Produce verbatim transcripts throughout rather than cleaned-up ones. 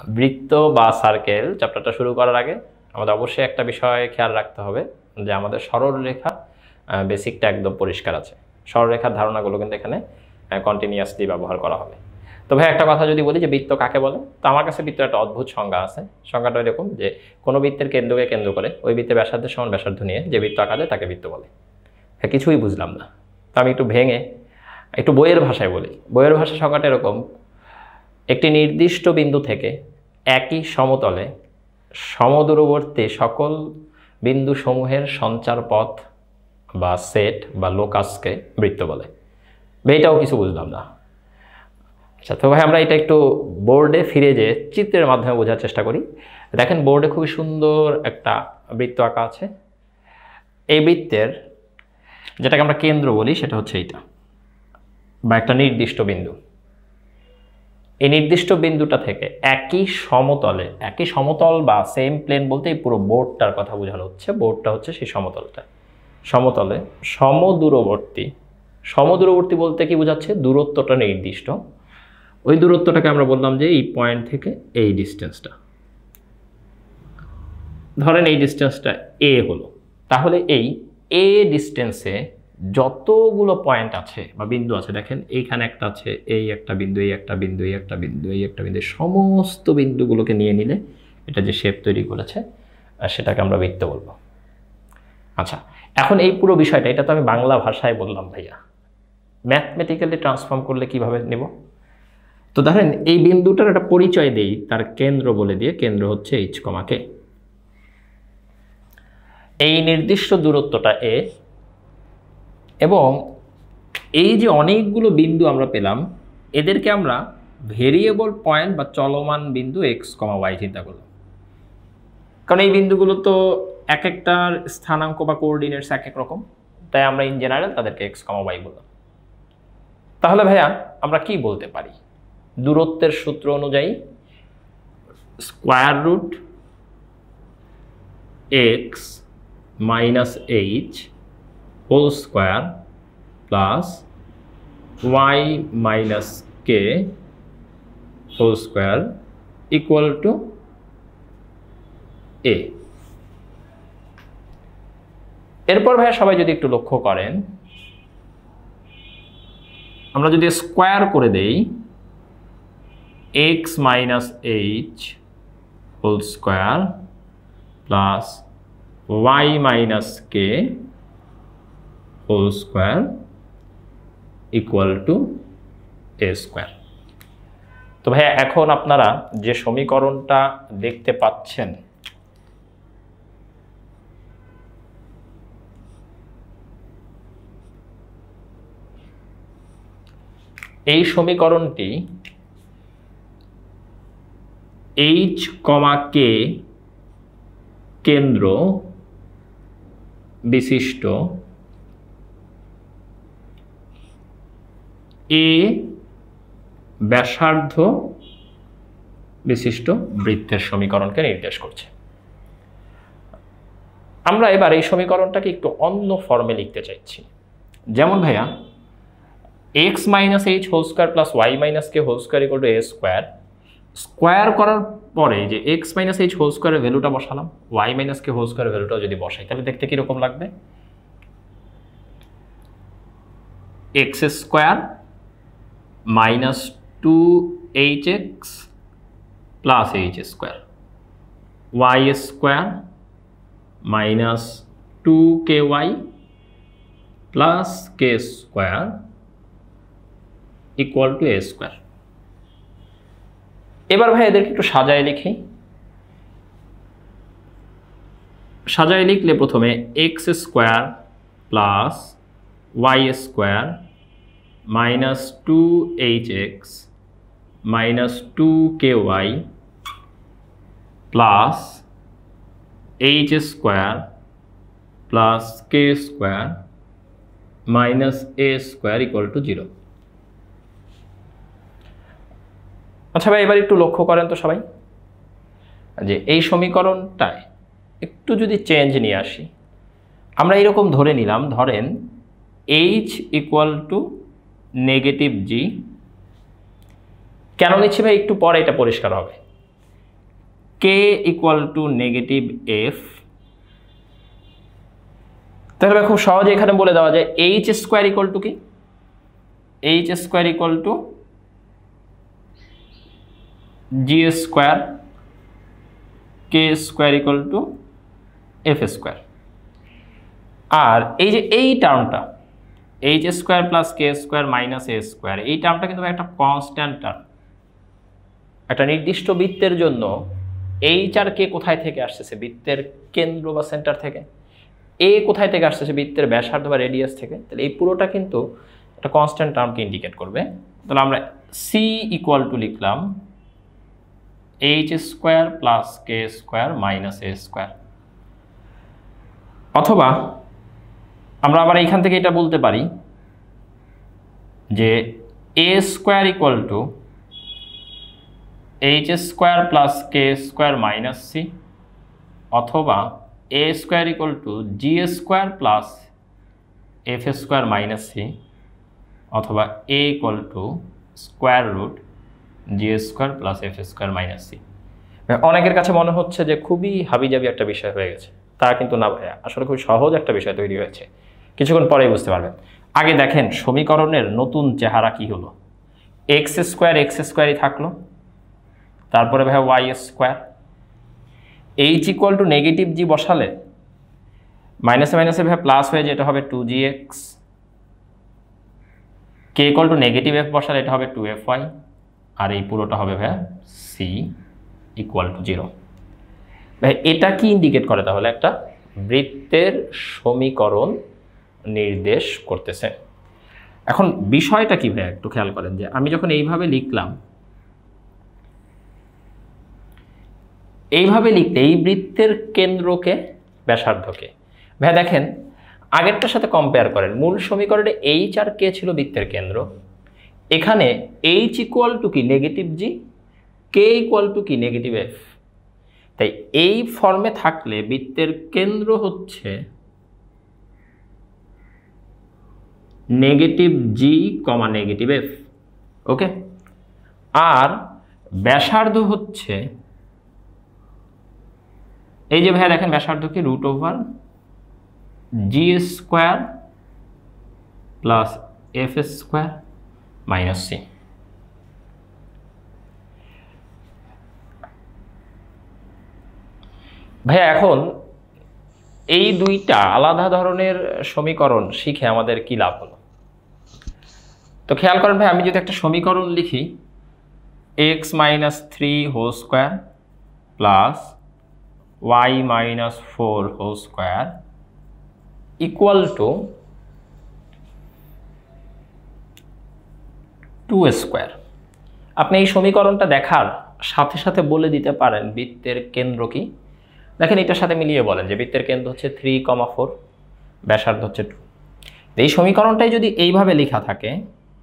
বৃত্ত বা সার্কেল চ্যাপ্টারটা শুরু করার আগে আমাদের অবশ্যই একটা বিষয় খেয়াল রাখতে হবে যে আমাদের সরলরেখা বেসিকটা একদম পরিষ্কার আছে। সরলরেখার ধারণাগুলো কিন্তু এখানে কন্টিনিউয়াসলি ব্যবহার করা হবে। তো ভাই একটা কথা যদি বলি যে বৃত্ত কাকে বলে, তো আমার কাছে বৃত্ত একটা অদ্ভুত সংজ্ঞা আছে। সংজ্ঞাটা এরকম যে কোনো বৃত্তের কেন্দ্রকে কেন্দ্র করে ওই বৃত্তের ব্যাসার্ধের সমান ব্যাসার্ধ নিয়ে যে বৃত্ত আঁকা যায় তাকে বৃত্ত বলে। হ্যাঁ, কিছুই বুঝলাম না, তো আমি একটু ভেঙে একটু বইয়ের ভাষায় বলি। বইয়ের ভাষা সংজ্ঞাটা এরকম: একটি নির্দিষ্ট বিন্দু থেকে একই সমতলে সমদূরবর্তী সকল বিন্দু সমূহের সঞ্চার পথ বা সেট বা লোকাসকে বৃত্ত বলে। এটাও কিছু বুঝলাম না। আচ্ছা, তো ভাই আমরা এটা একটু বোর্ডে ফিরে যেয়ে চিত্রের মাধ্যমে বোঝার চেষ্টা করি। দেখেন বোর্ডে খুবই সুন্দর একটা বৃত্ত আঁকা আছে। এই বৃত্তের যেটাকে আমরা কেন্দ্র বলি সেটা হচ্ছে এইটা, বা একটা নির্দিষ্ট বিন্দু। এই নির্দিষ্ট বিন্দুটা থেকে একই সমতলে, একই সমতল বা সেম প্লেন বলতে এই পুরো বোর্ডটার কথা বোঝানো হচ্ছে। বোর্ডটা হচ্ছে সেই সমতলটা। সমতলে সমদূরবর্তী, সমদূরবর্তী বলতে কি বোঝাচ্ছে? দূরত্বটা নির্দিষ্ট। ওই দূরত্বটাকে আমরা বললাম যে এই পয়েন্ট থেকে এই ডিস্টেন্সটা, ধরেন এই ডিস্টেন্সটা এ হলো। তাহলে এই এ ডিস্টেন্সে যতগুলো পয়েন্ট আছে বা বিন্দু আছে, দেখেন এইখানে একটা আছে, এই একটা বিন্দু, এই একটা বিন্দু, এই একটা বিন্দু, এই একটা বিন্দু, সমস্ত বিন্দুগুলোকে নিয়ে নিলে এটা যে শেপ তৈরি করেছে সেটাকে আমরা বৃত্ত বলবো। আচ্ছা, এখন এই পুরো বিষয়টা, এটা তো আমি বাংলা ভাষায় বললাম ভাইয়া, ম্যাথমেটিক্যালি ট্রান্সফর্ম করলে কিভাবে নেব? তো ধরেন এই বিন্দুটার একটা পরিচয় দেই, তার কেন্দ্র বলে দিয়ে, কেন্দ্র হচ্ছে এইচ কমা কে। এই নির্দিষ্ট দূরত্বটা এ, এবং এই যে অনেকগুলো বিন্দু আমরা পেলাম এদেরকে আমরা ভেরিয়েবল পয়েন্ট বা চলমান বিন্দু এক্স কমা ওয়াই চিন্তা করলাম। কারণ এই বিন্দুগুলো তো এক একটার স্থানাঙ্ক বা কোঅর্ডিনেটস এক এক রকম, তাই আমরা ইন জেনারেল তাদেরকে এক্স কমা ওয়াই বললাম। তাহলে ভাইয়া আমরা কি বলতে পারি? দূরত্বের সূত্র অনুযায়ী square root x minus h whole square plus y minus k whole square equal to a. এরপর ভাইয়া সবাই যদি একটু লক্ষ্য করেন, আমরা যদি স্কোয়ার করে দেই x minus h whole square plus y minus k whole square equal to a square. তো ভাইয়া এখন আপনারা যে সমীকরণটা দেখতে পাচ্ছেন, এই সমীকরণটি এইচ কমা কে কেন্দ্র বিশিষ্ট এ ব্যাসার্ধ বিশিষ্ট বৃত্তের সমীকরণকে নির্দেশ করছে। আমরা এবার এই সমীকরণটাকে একটু অন্য ফর্মে লিখতে চাইছি। যেমন ভাইয়া x minus h whole square plus y minus k whole square equal to a square. Square করার পরে যে এক্স মাইনাস এইচ হোল স্কোয়ারের ভ্যালুটা বসালাম, ওয়াই মাইনাস কে হোল স্কোয়ারের ভ্যালুটাও যদি বসাই তাহলে দেখতে কিরকম লাগবে? X square minus two h x plus h square, y square minus two k y plus k square equal to a square. এবার ভাই এদেরকে একটু সাজায় লিখি। সাজায় লিখলে প্রথমে x square plus y square minus two h x minus two k y plus h square plus k square minus a square equal to zero. আচ্ছা ভাই এবার একটু লক্ষ্য করেন তো সবাই, যে এই সমীকরণটায় একটু যদি চেঞ্জ নিয়ে আসি, আমরা এরকম ধরে নিলাম, ধরেন h equal to negative g. কেন নিচ্ছি ভাই একটু পরে এটা পরিষ্কার হবে। K equal to negative f, তাহলে খুব সহজে এখানে বলে দেওয়া যায় এইচ স্কোয়ার ইকুয়াল টু কি, h square equal to g square, k square equal to f square. আর এই যে এই টার্মটা h square plus k square minus a square, এই টার্মটা কিন্তু একটা কনস্ট্যান্ট টার্ম। একটা নির্দিষ্ট বৃত্তের জন্য এইচ আর কে কোথায় থেকে আসতেছে, বৃত্তের কেন্দ্র বা সেন্টার থেকে। এ কোথায় থেকে আসতেছে, বৃত্তের ব্যাসার্ধ বা রেডিয়াস থেকে। তাহলে এই পুরোটা কিন্তু একটা কনস্ট্যান্ট টার্মকে ইন্ডিকেট করবে। তাহলে আমরা সি ইকুয়াল টু লিখলাম h square plus k square minus a square. অথবা আমরা আবার এইখান থেকে এটা বলতে পারি যে a square equal to h square plus k square minus c, অথবা a square equal to g square plus f square minus c, অথবা a equal to square root g square plus f square minus c. অনেকের কাছে মনে হচ্ছে যে খুবই হাবিজাবি একটা বিষয় হয়ে গেছে, তা কিন্তু না ভাইয়া, আসলে খুব সহজ একটা বিষয় তৈরি হয়েছে, কিছুক্ষণ পরেই বুঝতে পারবেন। আগে দেখেন সমীকরণের নতুন চেহারা কি হলো, এক্স স্কোয়ার এক্স স্কোয়ারই থাকলো, তারপরে ভাইয়া y square, h equal to negative g বসালে মাইনাসে মাইনাসে ভাইয়া প্লাস হয়ে যেটা হবে two g x, k equal to negative f বসালে এটা হবে টু এফ ওয়াই, আর এই পুরোটা হবে ভাইয়া সি ইকুয়াল টু জিরো। ভাই এটা কি ইন্ডিকেট করে, তাহলে একটা বৃত্তের সমীকরণ নির্দেশ করতেছে। এখন বিষয়টা কি ভাই একটু খেয়াল করেন, যে আমি যখন এইভাবে লিখলাম, এইভাবে লিখতে এই বৃত্তের কেন্দ্রকে ব্যাসার্ধকে, ভাই দেখেন আগেরটার সাথে কম্পেয়ার করেন, মূল সমীকরণে এইচ আর কে ছিল বৃত্তের কেন্দ্র, এখানে এইচ ইকুয়াল টু কি negative g, k equal to কি নেগেটিভ এফ। তাই এই ফর্মে থাকলে বৃত্তের কেন্দ্র হচ্ছে negative g comma negative f, okay. আর ব্যাসার্ধ হচ্ছে এই যে ভাইয়া দেখেন ব্যাসার্ধ কি রুট ওভার জি square plus f square minus c. ভাইয়া এখন এই দুইটা আলাদা ধরনের সমীকরণ শিখে আমাদের কি লাভ হলো, তো খেয়াল করেন ভাই, আমি যদি একটা সমীকরণ লিখি x minus three whole square plus y minus four whole square equal to two square, আপনি এই সমীকরণটা দেখার সাথে সাথে বলে দিতে পারেন বৃত্তের কেন্দ্র কি। দেখেন এটার সাথে মিলিয়ে বলেন যে বৃত্তের কেন্দ্র হচ্ছে থ্রি কমা ফোর, ব্যাসার্ধ হচ্ছে টু। এই সমীকরণটাই যদি এইভাবে লেখা থাকে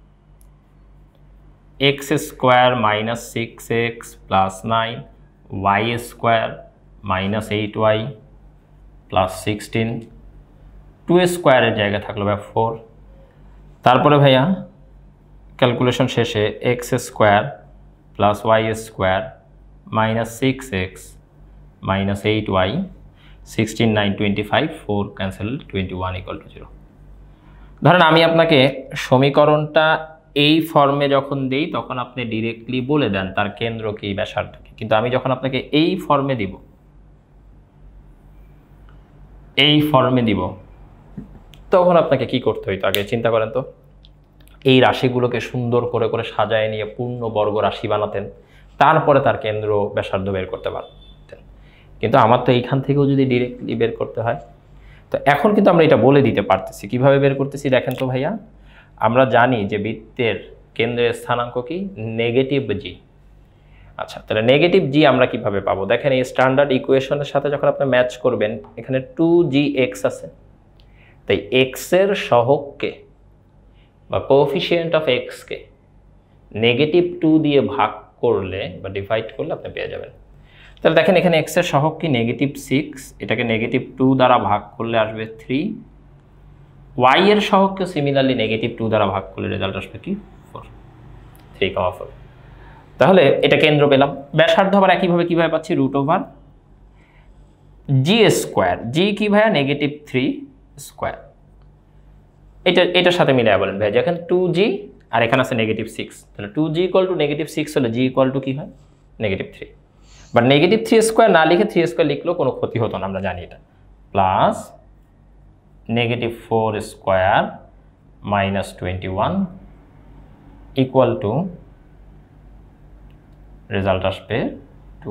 x square minus six x plus nine, y square minus eight y plus sixteen, two স্কোয়ারের জায়গায় থাকলো ভাই ফোর, তারপরে ভাইয়া ক্যালকুলেশন শেষে x square plus y square minus six x minus eight y, sixteen nine twenty five, four cancel, twenty one equal to zero. ধরেন আমি আপনাকে সমীকরণটা এই ফর্মে যখন দেই তখন আপনি ডিরেক্টলি বলে দেন তার কেন্দ্র কি ব্যাসার্ধ কি, কিন্তু আমি যখন আপনাকে এই ফর্মে দিব এই ফর্মে দিব তখন আপনাকে কি করতে হইতো আগে চিন্তা করেন তো। এই রাশিগুলোকে সুন্দর করে করে সাজায় নিয়ে পূর্ণ বর্গ রাশি বানাতেন, তারপরে তার কেন্দ্র ব্যাসার্ধ বের করতে পারতেন। কিন্তু আমার তো এইখান থেকেও যদি ডিরেক্টলি বের করতে হয়, তো এখন কিন্তু আমরা এটা বলে দিতে পারতেছি। কিভাবে বের করতেছি দেখেন তো ভাইয়া, আমরা জানি যে বৃত্তের কেন্দ্রের স্থানাঙ্ক কি নেগেটিভ জি। আচ্ছা, তাহলে নেগেটিভ জি আমরা কিভাবে পাবো, দেখেন এই স্ট্যান্ডার্ড ইকুয়েশনের সাথে যখন আপনি ম্যাচ করবেন, এখানে টু জি এক্স আছে, তাই এক্সের সহগকে বা কোএফিসিয়েন্ট অফ এক্সকে নেগেটিভ টু দিয়ে ভাগ করলে বা ডিভাইড করলে আপনি পেয়ে যাবেন। তাহলে দেখেন এখানে এক্সের সহগ কি নেগেটিভ সিক্স, এটাকে নেগেটিভ টু দ্বারা ভাগ করলে আসবে থ্রি, ওয়াই এর সহগকে সিমিলারলি নেগেটিভ টু দ্বারা ভাগ করলে রেজাল্ট আসবে কি ফোর, থ্রি কমা ফোর। তাহলে এটা কেন্দ্র পেলাম। ব্যাসার্ধ আবার একইভাবে কীভাবে পাচ্ছি, রুট ওভার জি স্কোয়ার, জি কি ভাইয়া, নেগেটিভ থ্রি স্কোয়ার। এটা এটার সাথে মিলিয়ে বলেন ভাই, যেখানে টু জি আর এখানে আছে নেগেটিভ সিক্স, তাহলে two g equal to negative six হলে জি ইকুয়াল টু কী হয়, negative three. But negative three square না লিখে থ্রি স্কোয়ার লিখলেও কোনো ক্ষতি হতো না, আমরা জানি এটা। Plus negative four square minus twenty one equal to result আসবে টু,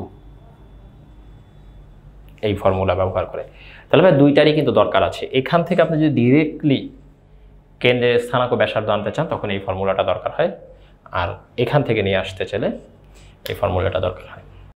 এই ফর্মুলা ব্যবহার করে। তাহলে ভাই দুইটারই কিন্তু দরকার আছে। এখান থেকে আপনি যদি ডিরেক্টলি কেন্দ্রের স্থানাঙ্ক ব্যাসার্ধ আনতে চান তখন এই ফর্মুলাটা দরকার হয়, আর এখান থেকে নিয়ে আসতে চাইলে এই ফর্মুলাটা দরকার হয়।